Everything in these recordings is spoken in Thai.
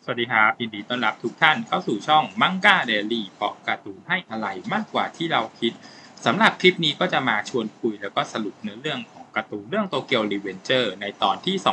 สวัสดีครับยินดีต้อนรับทุกท่านเข้าสู่ช่องมังก้าเดลี่เพราะการ์ตูนให้อะไรมากกว่าที่เราคิดสำหรับคลิปนี้ก็จะมาชวนคุยแล้วก็สรุปเนื้อเรื่องของการ์ตูนเรื่องโตเกียวรีเวนเจอร์ในตอนที่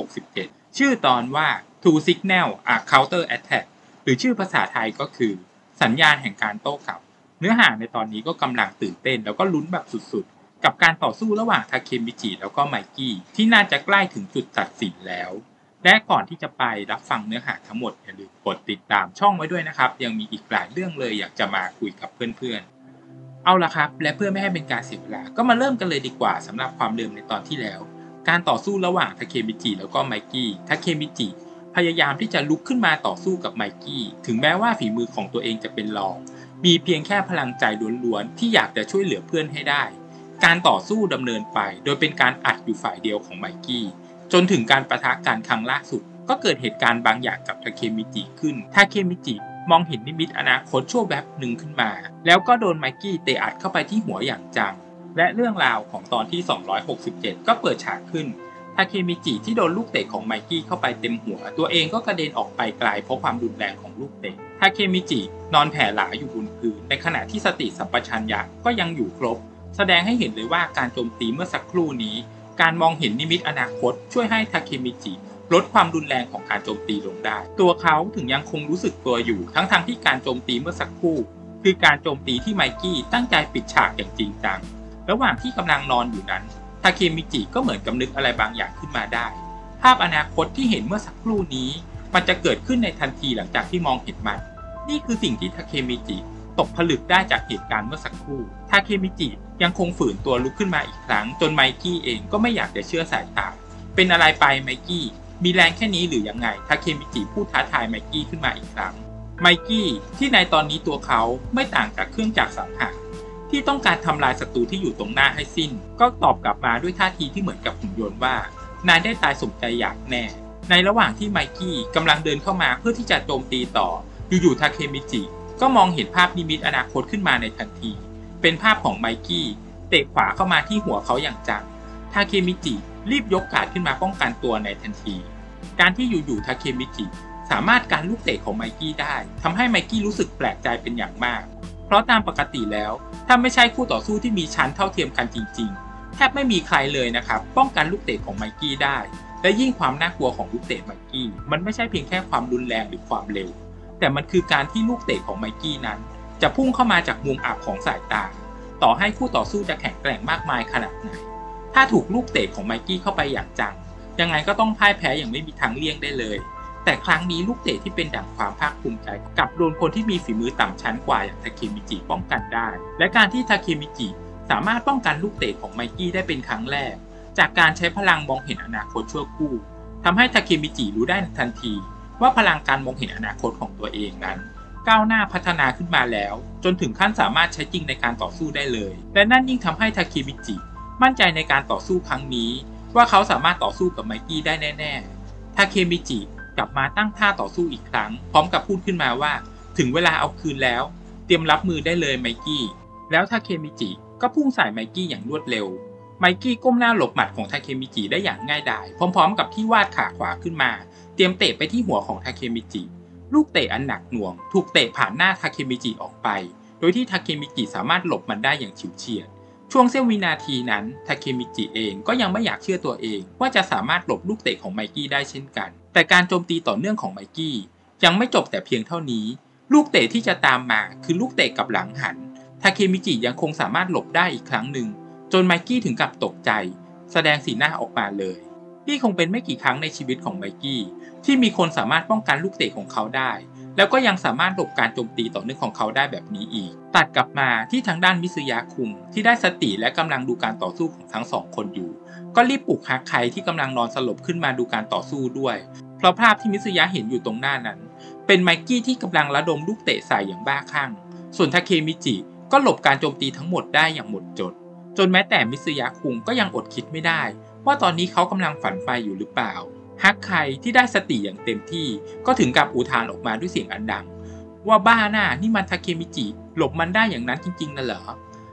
267ชื่อตอนว่า Two Signal A Counter Attack หรือชื่อภาษาไทยก็คือสัญญาณแห่งการโต้กลับเนื้อหาในตอนนี้ก็กำลังตื่นเต้นแล้วก็ลุ้นแบบสุดๆกับการต่อสู้ระหว่างทาเคมิจิแล้วก็ไมกี้ที่น่าจะใกล้ถึงจุดตัดสินแล้วและก่อนที่จะไปรับฟังเนื้อหาทั้งหมดอย่าลืมกดติดตามช่องไว้ด้วยนะครับยังมีอีกหลายเรื่องเลยอยากจะมาคุยกับเพื่อนๆเอาล่ะครับและเพื่อไม่ให้เป็นการเสียเวลาก็มาเริ่มกันเลยดีกว่าสำหรับความเดิมในตอนที่แล้วการต่อสู้ระหว่างทาเคมิจิแล้วก็ไมกี้ทาเคมิจิพยายามที่จะลุกขึ้นมาต่อสู้กับไมกี้ถึงแม้ว่าฝีมือของตัวเองจะเป็นรองมีเพียงแค่พลังใจล้วนๆที่อยากจะช่วยเหลือเพื่อนให้ได้การต่อสู้ดำเนินไปโดยเป็นการอัดอยู่ฝ่ายเดียวของไมกี้จนถึงการปะทะกันครั้งล่าสุดก็เกิดเหตุการณ์บางอย่างกับทาเคมิจิขึ้นทาเคมิจิมองเห็นนิมิตอนาคตชั่วแวบหนึ่งขึ้นมาแล้วก็โดนไมกี้เตะอัดเข้าไปที่หัวอย่างจังและเรื่องราวของตอนที่267ก็เปิดฉากขึ้นทาเคมิจิที่โดนลูกเตะของไมกี้เข้าไปเต็มหัวตัวเองก็กระเด็นออกไปไกลเพราะความรุนแรงของลูกเตะทาเคมิจินอนแผ่หลาอยู่บนพื้นในขณะที่สติสัมปชัญญะก็ยังอยู่ครบแสดงให้เห็นเลยว่าการโจมตีเมื่อสักครู่นี้การมองเห็นนิมิตอนาคตช่วยให้ทาเคมิจิลดความรุนแรงของการโจมตีลงได้ตัวเขาถึงยังคงรู้สึกตัวอยู่ทั้งที่การโจมตีเมื่อสักครู่คือการโจมตีที่ไมกี้ตั้งใจปิดฉากอย่างจริงจังระหว่างที่กำลังนอนอยู่นั้นทาเคมิจิก็เหมือนกับนึกอะไรบางอย่างขึ้นมาได้ภาพอนาคตที่เห็นเมื่อสักครู่นี้มันจะเกิดขึ้นในทันทีหลังจากที่มองเห็นมันนี่คือสิ่งที่ทาเคมิจิตกผลึกได้จากเหตุการณ์เมื่อสักครู่ทาเคมิจิยังคงฝืนตัวลุกขึ้นมาอีกครั้งจนไมกี้เองก็ไม่อยากจะเชื่อสายตาเป็นอะไรไปไมกี้มีแรงแค่นี้หรือยังไงทาเคมิจิพูดท้าทายไมกี้ขึ้นมาอีกครั้งไมกี้ที่ในตอนนี้ตัวเขาไม่ต่างจากเครื่องจักรสังหารที่ต้องการทำลายศัตรูที่อยู่ตรงหน้าให้สิ้นก็ตอบกลับมาด้วยท่าทีที่เหมือนกับหุ่นยนต์ว่านายได้ตายสมใจอยากแน่ในระหว่างที่ไมกี้กำลังเดินเข้ามาเพื่อที่จะโจมตีต่ออยู่ๆทาเคมิจิก็มองเห็นภาพนิมิตอนาคตขึ้นมาในทันทีเป็นภาพของไมกี้เตะขวาเข้ามาที่หัวเขาอย่างจังทาเคมิจิรีบยกการ์ดขึ้นมาป้องกันตัวในทันทีการที่อยู่ๆทาเคมิจิสามารถการลูกเตะของไมกี้ได้ทำให้ไมกี้รู้สึกแปลกใจเป็นอย่างมากเพราะตามปกติแล้วถ้าไม่ใช่คู่ต่อสู้ที่มีชั้นเท่าเทียมกันจริงๆแทบไม่มีใครเลยนะครับป้องกันลูกเตะของไมกี้ได้และยิ่งความน่ากลัวของลูกเตะไมกี้มันไม่ใช่เพียงแค่ความรุนแรงหรือความเร็วแต่มันคือการที่ลูกเตะของไมกี้นั้นจะพุ่งเข้ามาจากมุมอับของสายตาต่อให้คู่ต่อสู้จะแข็งแกร่งมากมายขนาดไหนถ้าถูกลูกเตะของไมกี้เข้าไปอย่างจังยังไงก็ต้องพ่ายแพ้อย่างไม่มีทางเลี่ยงได้เลยแต่ครั้งนี้ลูกเตะที่เป็นดั่งความภาคภูมิใจกับโดนคนที่มีฝีมือต่ำชั้นกว่าอย่างทาเคมิจิป้องกันได้และการที่ทาเคมิจิสามารถป้องกันลูกเตะของไมกี้ได้เป็นครั้งแรกจากการใช้พลังมองเห็นอนาคตชั่วครู่ทำให้ทาเคมิจิรู้ได้ทันทีว่าพลังการมองเห็นอนาคตของตัวเองนั้นก้าวหน้าพัฒนาขึ้นมาแล้วจนถึงขั้นสามารถใช้จริงในการต่อสู้ได้เลยและนั่นยิ่งทำให้ทาเคมิจิมั่นใจในการต่อสู้ครั้งนี้ว่าเขาสามารถต่อสู้กับไมกี้ได้แน่ๆทาเคมิจิกลับมาตั้งท่าต่อสู้อีกครั้งพร้อมกับพูดขึ้นมาว่าถึงเวลาเอาคืนแล้วเตรียมรับมือได้เลยไมกี้แล้วทาเคมิจิก็พุ่งใส่ไมกี้อย่างรวดเร็วไมกี้ก้มหน้าหลบหมัดของทาเคมิจิได้อย่างง่ายดายพร้อมๆกับที่วาดขาขวาขึ้นมาเตรียมเตะไปที่หัวของทาเคมิจิลูกเตะอันหนักหน่วงถูกเตะผ่านหน้าทาเคมิจิออกไปโดยที่ทาเคมิจิสามารถหลบมันได้อย่างฉิวเฉียดช่วงเสี้ยววินาทีนั้นทาเคมิจิเองก็ยังไม่อยากเชื่อตัวเองว่าจะสามารถหลบลูกเตะของไมกี้ได้เช่นกันแต่การโจมตีต่อเนื่องของไมกี้ยังไม่จบแต่เพียงเท่านี้ลูกเตะที่จะตามมาคือลูกเตะกับหลังหันทาเคมิจิยังคงสามารถหลบได้อีกครั้งหนึ่งจนไมกี้ถึงกับตกใจแสดงสีหน้าออกมาเลยนี่คงเป็นไม่กี่ครั้งในชีวิตของไมกี้ที่มีคนสามารถป้องกันลูกเตะของเขาได้แล้วก็ยังสามารถหลบการโจมตีต่อเนื่องของเขาได้แบบนี้อีกตัดกลับมาที่ทางด้านมิซึยะคุงที่ได้สติและกำลังดูการต่อสู้ของทั้งสองคนอยู่ก็รีบปลุกฮักไคที่กำลังนอนสลบขึ้นมาดูการต่อสู้ด้วยเพราะภาพที่มิซึยะเห็นอยู่ตรงหน้านั้นเป็นไมกี้ที่กำลังระดมลูกเตะใส่อย่างบ้าคลั่งส่วนทาเคมิจิก็หลบการโจมตีทั้งหมดได้อย่างหมดจดจนแม้แต่มิซึยะคุงก็ยังอดคิดไม่ได้ว่าตอนนี้เขากำลังฝันไปอยู่หรือเปล่าฮักไคที่ได้สติอย่างเต็มที่ก็ถึงกับอุทานออกมาด้วยเสียงอันดังว่าบ้าหน้านี่มันทาเคมิจิหลบมันได้อย่างนั้นจริงๆน่ะเหรอ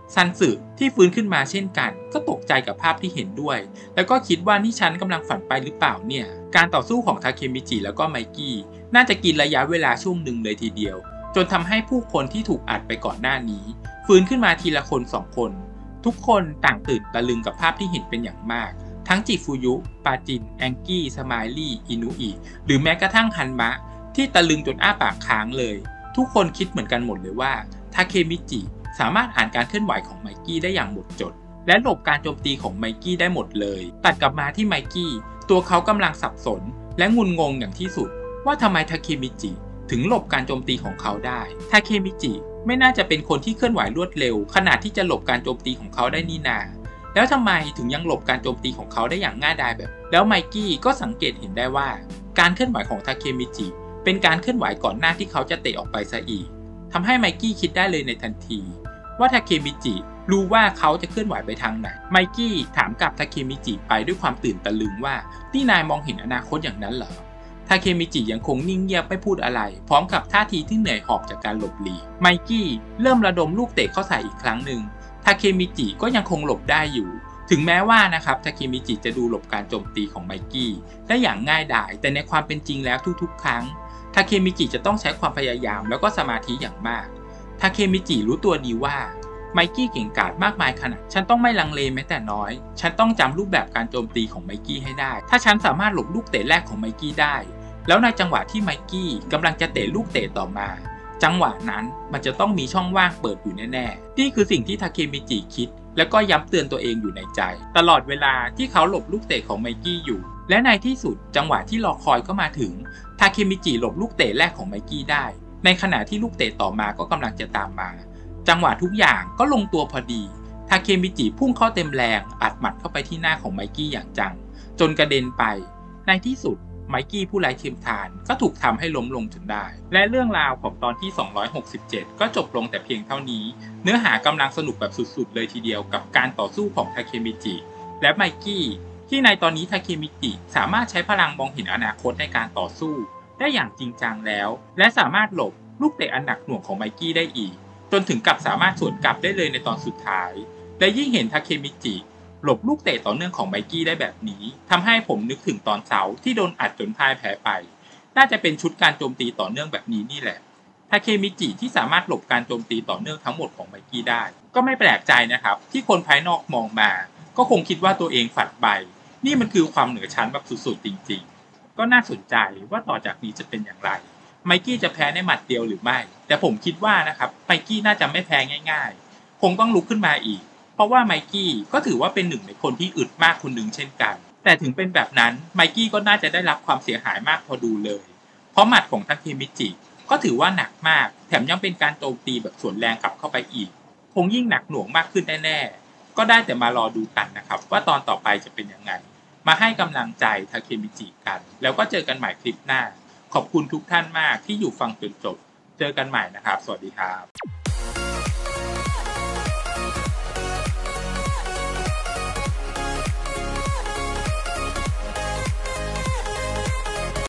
ซันสึที่ฟื้นขึ้นมาเช่นกันก็ตกใจกับภาพที่เห็นด้วยแล้วก็คิดว่านี่ฉันกำลังฝันไปหรือเปล่าเนี่ยการต่อสู้ของทาเคมิจิแล้วก็ไมกี้น่าจะกินระยะเวลาช่วงหนึ่งเลยทีเดียวจนทำให้ผู้คนที่ถูกอัดไปก่อนหน้านี้ฟื้นขึ้นมาทีละคน2 คนทุกคนต่างตื่นตะลึงกับภาพที่เห็นเป็นอย่างมากทั้งจิฟุยุปาจินแองกี้สไมลี่อินุอิหรือแม้กระทั่งฮันมะที่ตะลึงจนอ้าปากค้างเลยทุกคนคิดเหมือนกันหมดเลยว่าทาเคมิจิสามารถอ่านการเคลื่อนไหวของไมกี้ได้อย่างหมดจดและหลบการโจมตีของไมกี้ได้หมดเลยตัดกลับมาที่ไมกี้ตัวเขากำลังสับสนและงุนงงอย่างที่สุดว่าทำไมทาเคมิจิถึงหลบการโจมตีของเขาได้ทาเคมิจิไม่น่าจะเป็นคนที่เคลื่อนไหวรวดเร็วขนาดที่จะหลบการโจมตีของเขาได้นี่นาแล้วทำไมถึงยังหลบการโจมตีของเขาได้อย่างง่ายดายแบบแล้วไมกี้ก็สังเกตเห็นได้ว่าการเคลื่อนไหวของทาเคมิจิเป็นการเคลื่อนไหวก่อนหน้าที่เขาจะเตะออกไปซะอีกทำให้ไมกี้คิดได้เลยในทันทีว่าทาเคมิจิรู้ว่าเขาจะเคลื่อนไหวไปทางไหนไมกี้ถามกับทาเคมิจิไปด้วยความตื่นตะลึงว่านี่นายมองเห็นอนาคตอย่างนั้นเหรอทาเคมิจิยังคงนิ่งเงียบไม่พูดอะไรพร้อมกับท่าทีที่เหนื่อยหอบจากการหลบหลีกไมกี้เริ่มระดมลูกเตะเข้าใส่อีกครั้งหนึ่งทาเคมิจิก็ยังคงหลบได้อยู่ถึงแม้ว่านะครับทาเคมิจิจะดูหลบการโจมตีของไมกี้ได้อย่างง่ายดายแต่ในความเป็นจริงแล้วทุกๆครั้งทาเคมิจิจะต้องใช้ความพยายามแล้วก็สมาธิอย่างมากทาเคมิจิรู้ตัวดีว่าไมกี้เก่งกาจมากมายขนาดฉันต้องไม่ลังเลแม้แต่น้อยฉันต้องจำรูปแบบการโจมตีของไมกี้ให้ได้ถ้าฉันสามารถหลบลูกเตะแรกของไมกี้ได้แล้วในจังหวะที่ไมกี้กำลังจะเตะลูกเตะต่อมาจังหวะนั้นมันจะต้องมีช่องว่างเปิดอยู่แน่ๆนี่คือสิ่งที่ทาเคมิจิคิดแล้วก็ย้ำเตือนตัวเองอยู่ในใจตลอดเวลาที่เขาหลบลูกเตะของไมกี้อยู่และในที่สุดจังหวะที่รอคอยก็มาถึงทาเคมิจิหลบลูกเตะแรกของไมกี้ได้ในขณะที่ลูกเตะต่อมาก็กำลังจะตามมาจังหวะทุกอย่างก็ลงตัวพอดีทาเคมิจิพุ่งเข้าเต็มแรงอัดหมัดเข้าไปที่หน้าของไมกี้อย่างจังจนกระเด็นไปในที่สุดไมกี้ผู้ไร้เทียมทานก็ถูกทำให้ล้มลงจนได้และเรื่องราวของตอนที่267ก็จบลงแต่เพียงเท่านี้เนื้อหากำลังสนุกแบบสุดๆเลยทีเดียวกับการต่อสู้ของทาเคมิจิและไมกี้ที่ในตอนนี้ทาเคมิจิสามารถใช้พลังมองเห็นอนาคตในการต่อสู้ได้อย่างจริงจังแล้วและสามารถหลบลูกเตะอันหนักหน่วงของไมกี้ได้อีกจนถึงกับสามารถสวนกลับได้เลยในตอนสุดท้ายและยิ่งเห็นทาเคมิจิหลบลูกเตะต่อเนื่องของไมกี้ได้แบบนี้ทำให้ผมนึกถึงตอนเสาร์ที่โดนอัดจนพ่ายแพ้ไปน่าจะเป็นชุดการโจมตีต่อเนื่องแบบนี้นี่แหละทาเคมิจิที่สามารถหลบการโจมตีต่อเนื่องทั้งหมดของไมกี้ได้ก็ไม่แปลกใจนะครับที่คนภายนอกมองมาก็คงคิดว่าตัวเองฝันไปนี่มันคือความเหนือชั้นแบบสุดๆจริงๆก็น่าสนใจว่าต่อจากนี้จะเป็นอย่างไรไมกี้จะแพ้ในหมัดเดียวหรือไม่แต่ผมคิดว่านะครับไมกี้น่าจะไม่แพ้ง่ายๆคงต้องลุกขึ้นมาอีกเพราะว่าไมกี้ก็ถือว่าเป็นหนึ่งในคนที่อึดมากคนหนึ่งเช่นกันแต่ถึงเป็นแบบนั้นไมกี้ก็น่าจะได้รับความเสียหายมากพอดูเลยเพราะหมัดของทาเคมิจิก็ถือว่าหนักมากแถมยังเป็นการโจมตีแบบสวนแรงกลับเข้าไปอีกคงยิ่งหนักหน่วงมากขึ้นแน่ๆก็ได้แต่มารอดูกันนะครับว่าตอนต่อไปจะเป็นยังไงมาให้กำลังใจทาเคมิจิกันแล้วก็เจอกันใหม่คลิปหน้าขอบคุณทุกท่านมากที่อยู่ฟังจนจบเจอกันใหม่นะครับสวัสดีครับ